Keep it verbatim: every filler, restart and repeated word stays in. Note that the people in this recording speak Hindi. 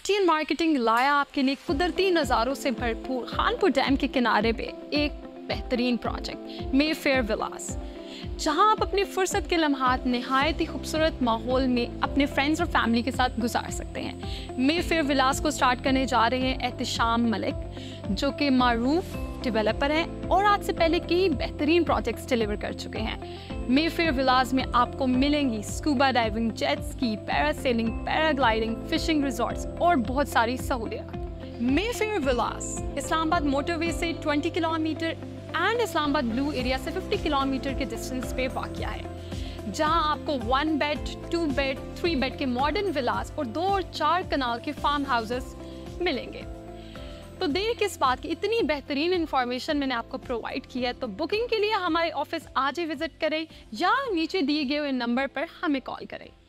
एफ टी एन मार्केटिंग लाया आपके लिए कुदरती नज़ारों से भरपूर खानपुर डैम के किनारे पे एक बेहतरीन प्रोजेक्ट मेफेयर विलास, जहां आप अपनी फुर्सत के लम्हात नहायत ही खूबसूरत माहौल में अपने फ्रेंड्स और फैमिली के साथ गुजार सकते हैं। मेफेयर विलास को स्टार्ट करने जा रहे हैं एहतिशाम मलिक, जो कि मारूफ डेवलपर हैं और आज से पहले कई बेहतरीन प्रोजेक्ट्स डिलीवर कर चुके हैं। मेफेयर विलास में आपको मिलेंगी scuba diving, jet ski, parasailing, paragliding, fishing resorts और बहुत सारी सहूलियात। मेफेयर विलास इस्लामाबाद मोटरवे से बीस kilometre and Islamabad blue area से पचास किलोमीटर के डिस्टेंस पे वाक़या है, जहां आपको one bed, two bed, three bed के मॉडर्न विलास और दो और चार कनाल के फार्म हाउसेस मिलेंगे। तो देर किस बात की, इतनी बेहतरीन इंफॉर्मेशन मैंने आपको प्रोवाइड किया है, तो बुकिंग के लिए हमारे ऑफिस आज ही विजिट करें या नीचे दिए गए हुए नंबर पर हमें कॉल करें।